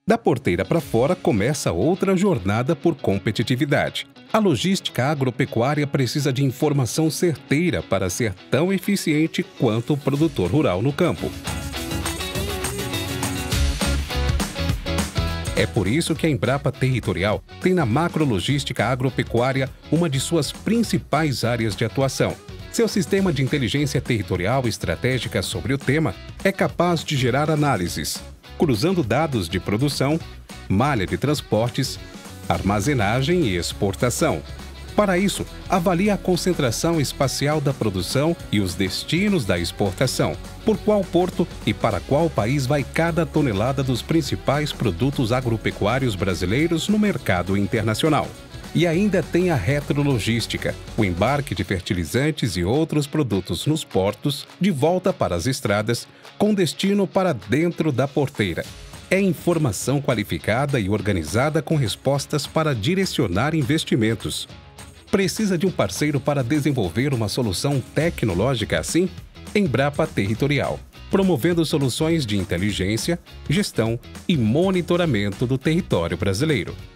Da porteira para fora começa outra jornada por competitividade. A logística agropecuária precisa de informação certeira para ser tão eficiente quanto o produtor rural no campo. É por isso que a Embrapa Territorial tem na macrologística agropecuária uma de suas principais áreas de atuação. Seu sistema de inteligência territorial estratégica sobre o tema é capaz de gerar análises, cruzando dados de produção, malha de transportes, armazenagem e exportação. Para isso, avalia a concentração espacial da produção e os destinos da exportação, por qual porto e para qual país vai cada tonelada dos principais produtos agropecuários brasileiros no mercado internacional. E ainda tem a retrologística, o embarque de fertilizantes e outros produtos nos portos, de volta para as estradas, com destino para dentro da porteira. É informação qualificada e organizada com respostas para direcionar investimentos. Precisa de um parceiro para desenvolver uma solução tecnológica assim? Embrapa Territorial, promovendo soluções de inteligência, gestão e monitoramento do território brasileiro.